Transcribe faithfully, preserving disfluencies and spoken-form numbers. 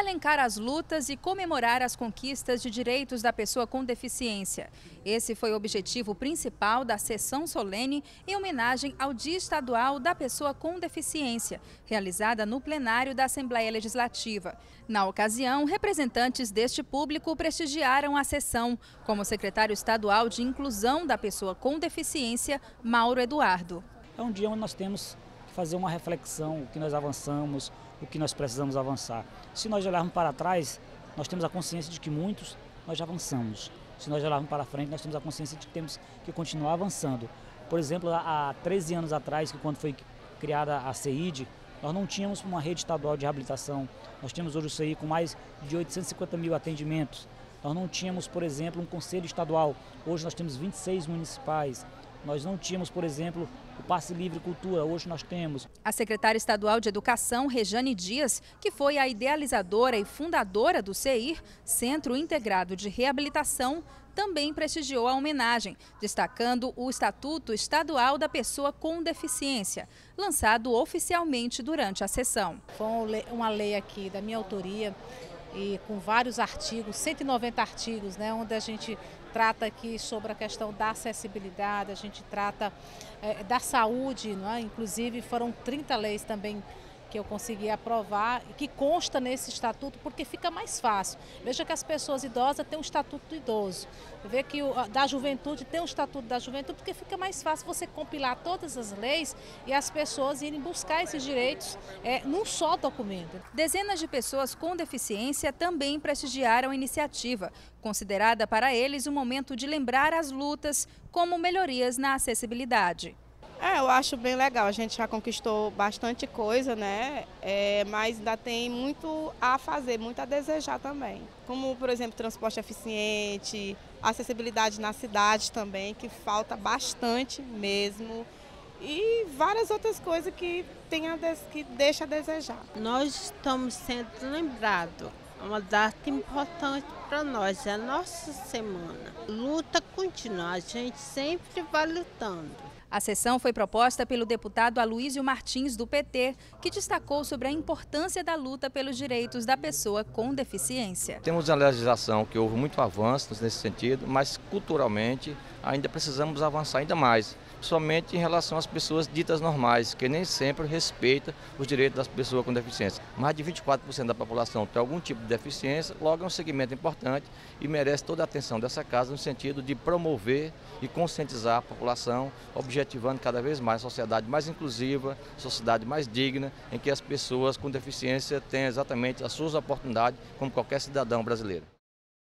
elencar as lutas e comemorar as conquistas de direitos da pessoa com deficiência. Esse foi o objetivo principal da sessão solene em homenagem ao Dia Estadual da Pessoa com Deficiência, realizada no plenário da Assembleia Legislativa. Na ocasião, representantes deste público prestigiaram a sessão, como o secretário estadual de Inclusão da Pessoa com Deficiência, Mauro Eduardo. É um dia onde nós temos que fazer uma reflexão, o que nós avançamos, o que nós precisamos avançar. Se nós olharmos para trás, nós temos a consciência de que muitos nós já avançamos. Se nós olharmos para frente, nós temos a consciência de que temos que continuar avançando. Por exemplo, há treze anos atrás, que quando foi criada a C I D, nós não tínhamos uma rede estadual de reabilitação. Nós temos hoje o C I com mais de oitocentos e cinquenta mil atendimentos. Nós não tínhamos, por exemplo, um conselho estadual. Hoje nós temos vinte e seis municipais. Nós não tínhamos, por exemplo, o Passe Livre Cultura, hoje nós temos. A secretária estadual de Educação, Rejane Dias, que foi a idealizadora e fundadora do C I R, Centro Integrado de Reabilitação, também prestigiou a homenagem, destacando o Estatuto Estadual da Pessoa com Deficiência, lançado oficialmente durante a sessão. Foi uma lei aqui da minha autoria, e com vários artigos, cento e noventa artigos, né, onde a gente trata aqui sobre a questão da acessibilidade, a gente trata é, da saúde, não é? Inclusive foram trinta leis também que eu consegui aprovar e que consta nesse estatuto, porque fica mais fácil. Veja que as pessoas idosas têm um estatuto do idoso, vê que o da juventude tem um estatuto da juventude, porque fica mais fácil você compilar todas as leis e as pessoas irem buscar esses direitos é, num só documento. Dezenas de pessoas com deficiência também prestigiaram a iniciativa, considerada para eles um momento de lembrar as lutas, como melhorias na acessibilidade. É, eu acho bem legal, a gente já conquistou bastante coisa, né? É, mas ainda tem muito a fazer, muito a desejar também. Como, por exemplo, transporte eficiente, acessibilidade na cidade também, que falta bastante mesmo. E várias outras coisas que, tem a des... que deixa a desejar. Nós estamos sendo lembrados. Uma data importante para nós, é a nossa semana. Luta contínua, a gente sempre vai lutando. A sessão foi proposta pelo deputado Aloísio Martins, do P T, que destacou sobre a importância da luta pelos direitos da pessoa com deficiência. Temos a legislação que houve muito avanço nesse sentido, mas culturalmente ainda precisamos avançar ainda mais, somente em relação às pessoas ditas normais, que nem sempre respeitam os direitos das pessoas com deficiência. Mais de vinte e quatro por cento da população tem algum tipo de deficiência, logo é um segmento importante e merece toda a atenção dessa casa no sentido de promover e conscientizar a população, objetivando cada vez mais uma sociedade mais inclusiva, sociedade mais digna, em que as pessoas com deficiência tenham exatamente as suas oportunidades como qualquer cidadão brasileiro.